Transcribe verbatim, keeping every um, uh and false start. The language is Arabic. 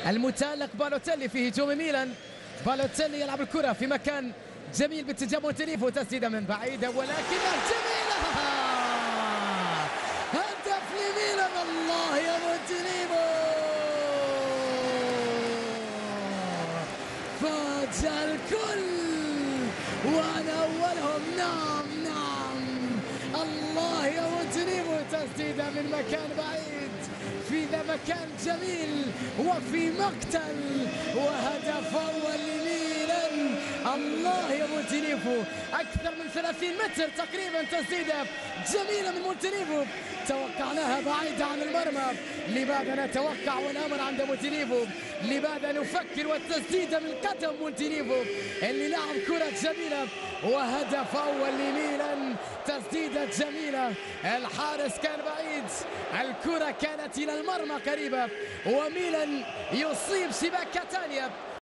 المتألق بالوتيلي في هجوم ميلان. بالوتيلي يلعب الكرة في مكان جميل باتجاه مونتينيفو، تسديدة من بعيدة ولكنها جميلة، هدف لميلان. الله يا مونتينيفو، فاجأ الكل وانا اولهم. نعم نعم، الله يا مونتينيفو، تسديدة من مكان بعيد في ذا مكان جميل وفي مقتل، وهدف اول لميلان. الله يا مونتينيفو، اكثر من ثلاثين متر تقريبا، تسديده جميله من مونتينيفو، توقعناها بعيده عن المرمى. لماذا نتوقع والامر عند مونتينيفو؟ لماذا نفكر والتسديده من قدم مونتينيفو اللي لعب كره جميله، وهدف اول لميلان، تسديده جميله، الحارس كان بعيد، الكره كانت الى المرمى قريبه، وميلان يصيب شباك كاتانيا.